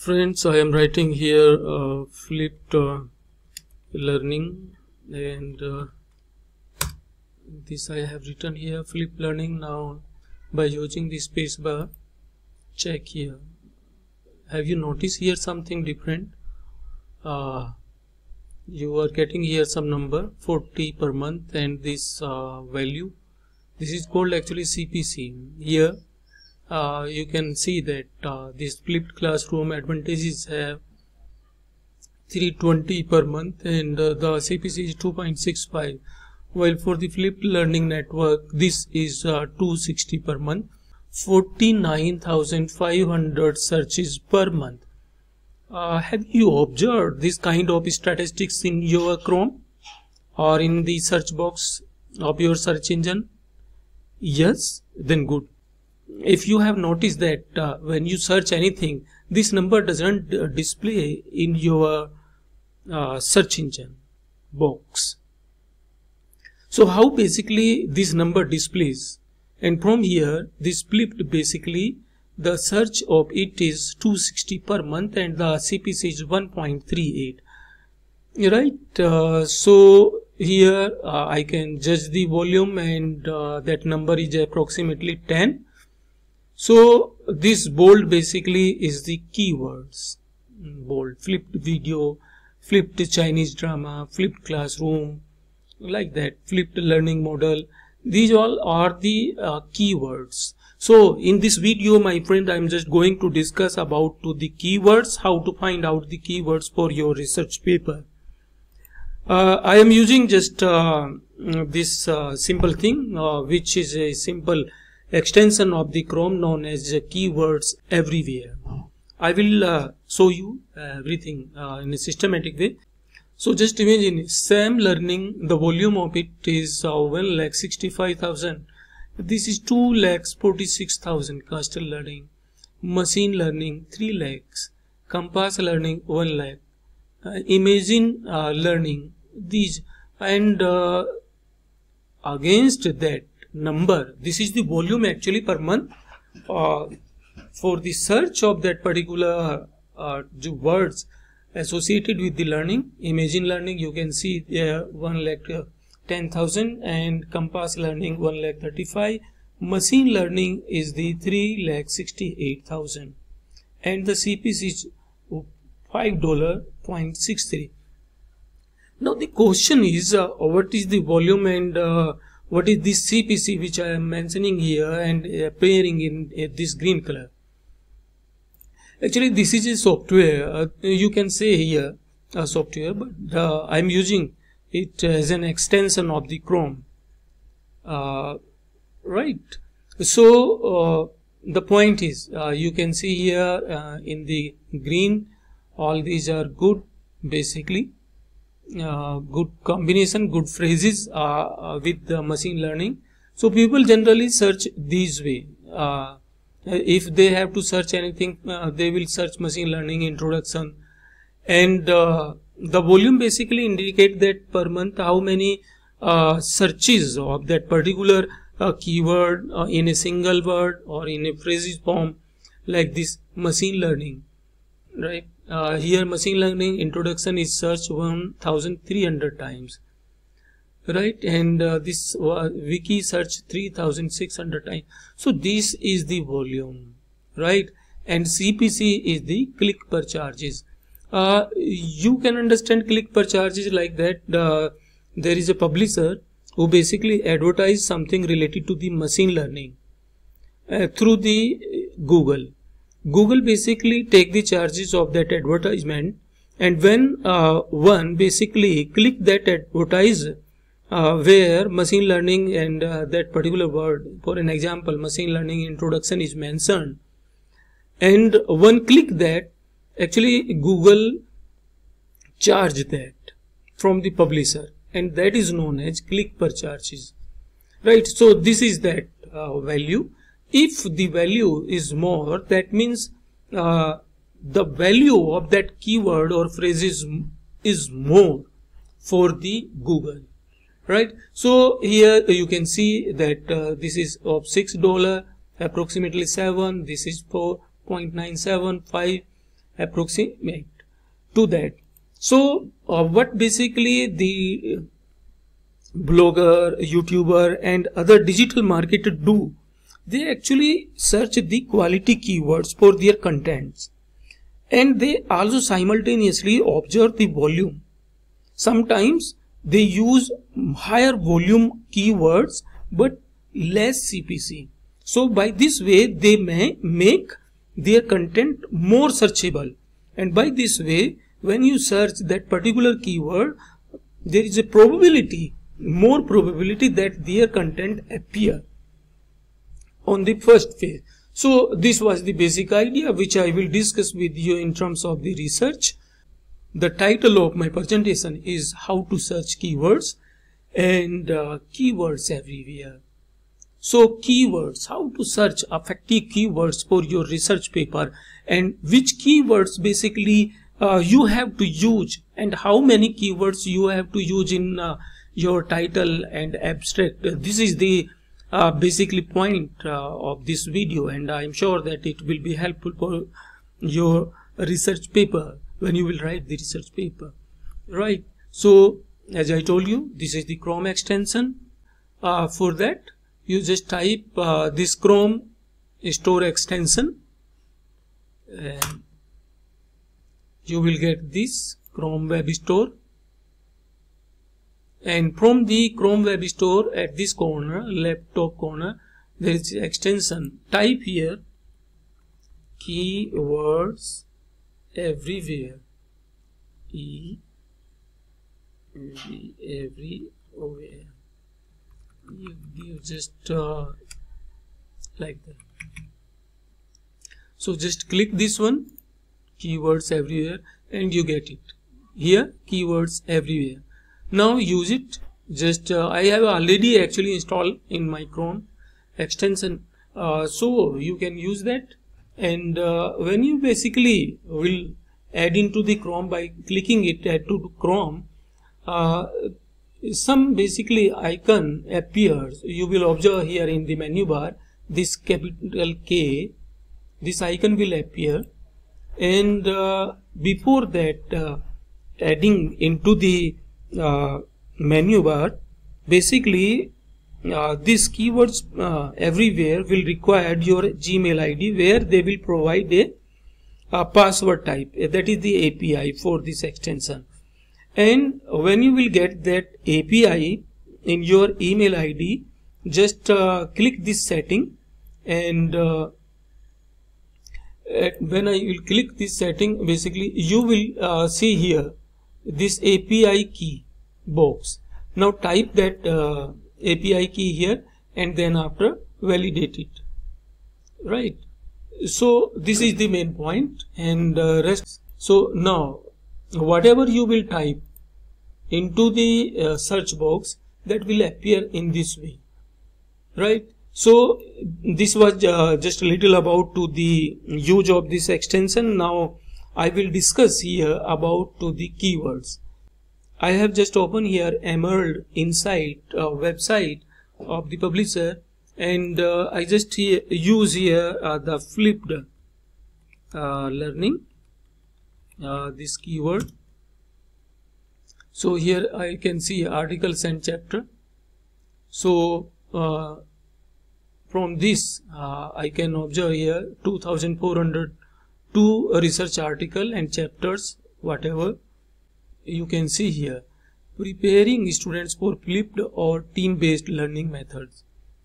Friends, I am writing here flipped learning, and this I have written here flipped learning. Now by using the space bar, check here. Have you noticed here something different? You are getting here some number 40 per month, and this value, this is called actually CPC. Here you can see that this flipped classroom advantages have 320 per month, and the CPC is 2.65, while for the flipped learning network this is 260 per month, 49,500 searches per month. Have you observed this kind of statistics in your Chrome or in the search box of your search engine? Yes? Then good. If you have noticed that when you search anything, this number doesn't display in your search engine box. So how basically this number displays? And from here, this flipped, basically the search of it is 260 per month and the CPC is 1.38. Right? So here I can judge the volume, and that number is approximately 10. So this bold basically is the keywords. Bold, flipped video, flipped Chinese drama, flipped classroom, like that, flipped learning model. These all are the keywords. So in this video, my friend, I am just going to discuss about the keywords, how to find out the keywords for your research paper. I am using just this simple thing, which is a simple extension of the Chrome known as keywords everywhere. I will show you everything in a systematic way. So just imagine SAM learning, the volume of it is 1,65,000. This is 2,46,000. Cluster learning, machine learning 3 lakhs, compass learning 1 lakh, imagine learning these, and against that number, this is the volume actually per month for the search of that particular words associated with the learning. Imagine learning, you can see there 1,10,000, and compass learning 1,35,000. Machine learning is the 3,68,000, and the CPC is $5.63. Now the question is what is the volume and what is this CPC which I am mentioning here and appearing in this green color? Actually, this is a software. You can say here a software, but I am using it as an extension of the Chrome. Right. So the point is, you can see here in the green, all these are good, basically. Good combination, good phrases with the machine learning. So people generally search this way. If they have to search anything, they will search machine learning introduction, and the volume basically indicate that per month how many searches of that particular keyword in a single word or in a phrases form, like this machine learning, right? Here machine learning introduction is searched 1,300 times, right? And this wiki search 3,600 times. So this is the volume, right? And CPC is the click per charges. You can understand click per charges like that. There is a publisher who basically advertise something related to the machine learning through the Google. Google basically take the charges of that advertisement, and when one basically click that advertise where machine learning and that particular word, for an example machine learning introduction is mentioned, and one click that, actually Google charge that from the publisher, and that is known as click per charges, right? So this is that value. If the value is more, that means the value of that keyword or phrase is more for the Google, right? So here you can see that this is of $6, approximately 7. This is 4.975, approximate to that. So what basically the blogger, YouTuber and other digital marketer do, they actually search the quality keywords for their contents, and they also simultaneously observe the volume. Sometimes they use higher volume keywords but less CPC. So by this way they may make their content more searchable, and by this way when you search that particular keyword, there is a probability, more probability that their content appear on the first page. So this was the basic idea which I will discuss with you in terms of the research. The title of my presentation is how to search keywords and keywords everywhere. So keywords, how to search effective keywords for your research paper, and which keywords basically you have to use, and how many keywords you have to use in your title and abstract. This is the basically point of this video, and I am sure that it will be helpful for your research paper when you will write the research paper, right? So as I told you, this is the Chrome extension. For that you just type this Chrome store extension and you will get this Chrome Web Store. And from the Chrome Web Store, at this corner, left top corner, there is extension. Type here keywords everywhere. Everywhere. You just like that. So just click this one, keywords everywhere, and you get it here, keywords everywhere. Now use it. Just I have already actually installed in my Chrome extension, so you can use that. And when you basically will add into the Chrome by clicking it, add to Chrome, some basically icon appears. You will observe here in the menu bar this capital K, this icon will appear, and before that adding into the menu bar, basically these keywords everywhere will require your Gmail ID, where they will provide a password type, that is the API for this extension. And when you will get that API in your email ID, just click this setting, and when I will click this setting, basically you will see here this API key box. Now type that API key here, and then after validate it, right? So this is the main point, and rest. So now whatever you will type into the search box, that will appear in this way, right? So this was just a little about to the use of this extension. Now I will discuss here about to the keywords. I have just opened here Emerald Insight website of the publisher, and I just use here the flipped learning, this keyword. So here I can see articles and chapter. So from this I can observe here 2402 research article and chapters, whatever you can see here. Preparing students for flipped or team-based learning methods.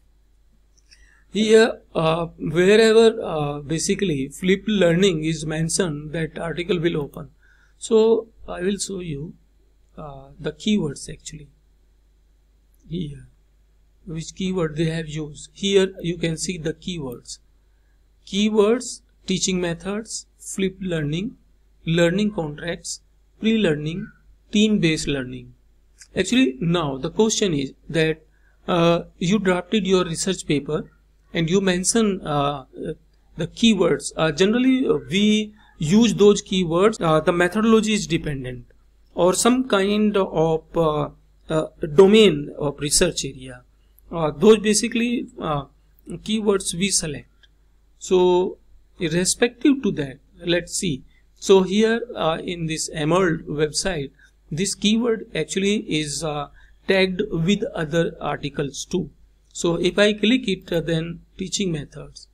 Here wherever basically flipped learning is mentioned, that article will open. So I will show you the keywords actually here, which keyword they have used. Here you can see the keywords. Keywords, teaching methods, flipped learning, learning contracts, pre-learning, team-based learning. Actually now the question is that you drafted your research paper and you mention the keywords. Generally we use those keywords. The methodology is dependent, or some kind of domain of research area. Those basically keywords we select. So irrespective to that, let's see. So here in this Emerald website, this keyword actually is tagged with other articles too. So if I click it, then teaching methods.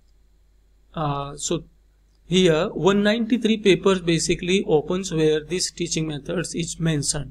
So here 193 papers basically opens where this teaching methods is mentioned,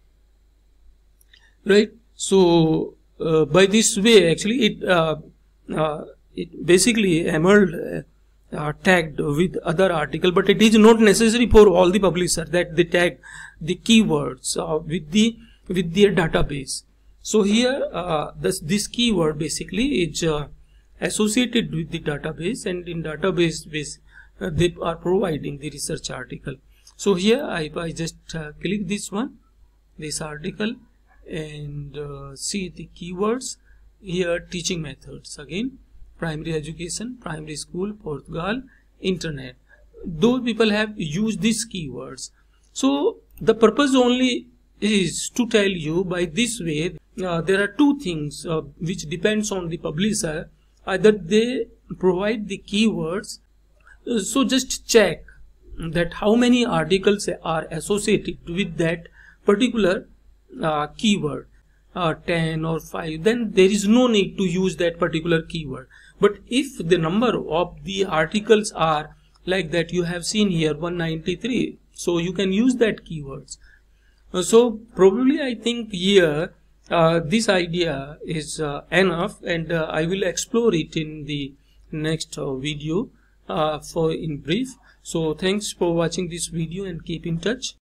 right? So by this way, actually it basically Emerald tagged with other article, but it is not necessary for all the publisher that they tag the keywords with their database. So here this keyword basically is associated with the database, and in database they are providing the research article. So here I just click this article, and see the keywords here. Teaching methods, again primary education, primary school, Portugal, internet. Those people have used these keywords. So the purpose only is to tell you by this way there are two things which depends on the publisher. Either they provide the keywords, so just check that how many articles are associated with that particular keyword, 10 or 5, then there is no need to use that particular keyword. But if the number of the articles are like that, you have seen here 193, so you can use that keywords. So probably I think here this idea is enough, and I will explore it in the next video in brief. So thanks for watching this video, and keep in touch.